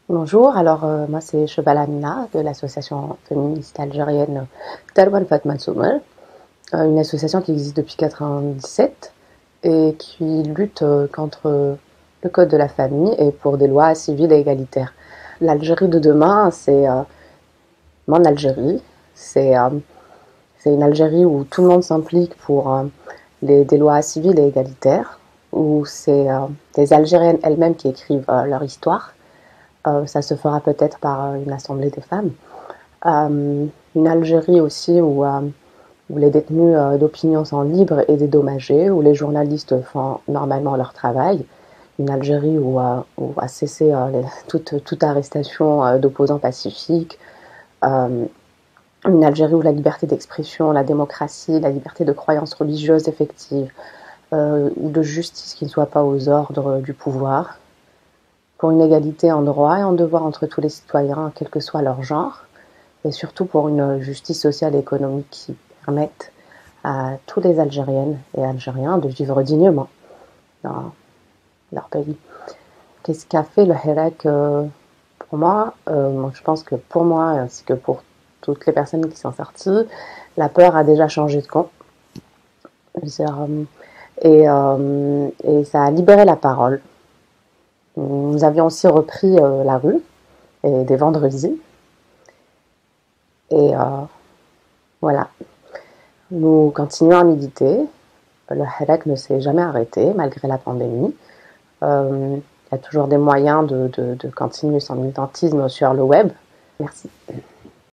Bonjour, moi c'est Cheval Amina de l'association féministe algérienne Darwan Fatma Soumer, une association qui existe depuis 1997 et qui lutte contre le code de la famille et pour des lois civiles et égalitaires. L'Algérie de demain, c'est mon Algérie, c'est une Algérie où tout le monde s'implique pour des lois civiles et égalitaires, où c'est des Algériennes elles-mêmes qui écrivent leur histoire. Ça se fera peut-être par une assemblée des femmes. Une Algérie aussi où les détenus d'opinion sont libres et dédommagés, où les journalistes font normalement leur travail. Une Algérie où a cessé toute arrestation d'opposants pacifiques. Euh, une Algérie où la liberté d'expression, la démocratie, la liberté de croyance religieuse effective, ou de justice qui ne soit pas aux ordres du pouvoir, pour une égalité en droit et en devoir entre tous les citoyens, quel que soit leur genre, et surtout pour une justice sociale et économique qui permette à tous les Algériennes et Algériens de vivre dignement dans leur pays. Qu'est-ce qu'a fait le Hirak pour moi Je pense que pour moi, ainsi que pour toutes les personnes qui sont sorties, la peur a déjà changé de camp. Et ça a libéré la parole. Nous avions aussi repris la rue et des vendredis. Et voilà, nous continuons à militer. Le Hirak ne s'est jamais arrêté malgré la pandémie. Il y a toujours des moyens de continuer son militantisme sur le web. Merci.